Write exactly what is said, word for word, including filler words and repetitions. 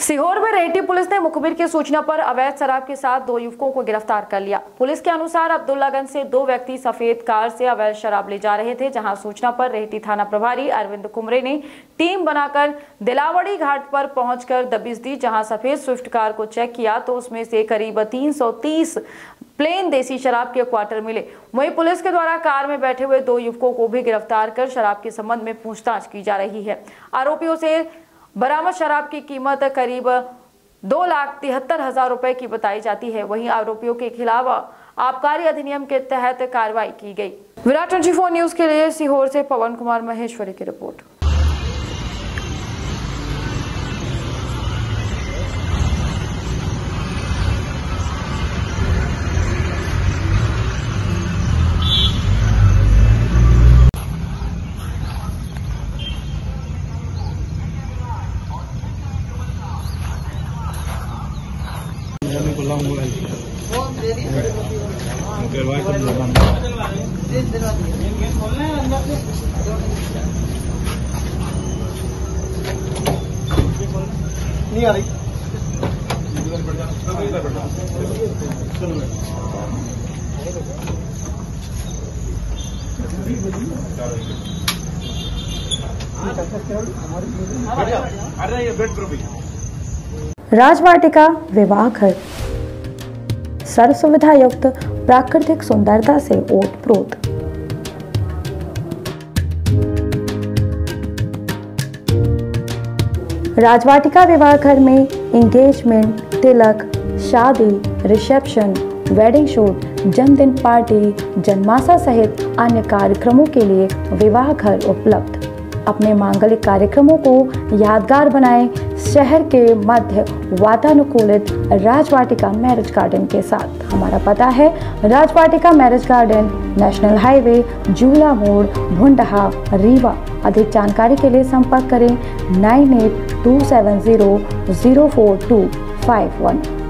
सीहोर में रेहटी पुलिस ने मुखबिर की सूचना पर अवैध शराब के साथ दो युवकों को गिरफ्तार कर लिया। पुलिस के अनुसार अब्दुल्लागंज से दो व्यक्ति सफेद कार से अवैध शराब ले जा रहे थे, जहां सूचना पर रेहटी थाना प्रभारी अरविंद कुमरे ने टीम बनाकर दिलावड़ी घाट पर पहुंचकर दबिश दी। जहां सफेद स्विफ्ट कार को चेक किया तो उसमें से करीब तीन सौ तीस प्लेन देसी शराब के क्वार्टर मिले। वहीं पुलिस के द्वारा कार में बैठे हुए दो युवकों को भी गिरफ्तार कर शराब के संबंध में पूछताछ की जा रही है। आरोपियों से बरामद शराब की कीमत करीब दो लाख तिहत्तर हजार रुपए की बताई जाती है। वहीं आरोपियों के खिलाफ आबकारी अधिनियम के तहत कार्रवाई की गई। विराट चौबीस न्यूज के लिए सीहोर से पवन कुमार महेश्वरी की रिपोर्ट। नहीं आ रही राजवाटिका विवाह घर सर्व सुविधा युक्त प्राकृतिक सुंदरता से ओतप्रोत। राजवाटिका विवाह घर में एंगेजमेंट, तिलक, शादी, रिसेप्शन, वेडिंग शूट, जन्मदिन पार्टी, जन्माशा सहित अन्य कार्यक्रमों के लिए विवाह घर उपलब्ध। अपने मांगलिक कार्यक्रमों को यादगार बनाएं शहर के मध्य वातानुकूलित राजवाटिका मैरिज गार्डन के साथ। हमारा पता है Rajvatika marriage garden, national highway, Jhula Mod, Bhundha, Rewa. अधिक जानकारी के लिए संपर्क करें nine eight two seven zero zero four two five one.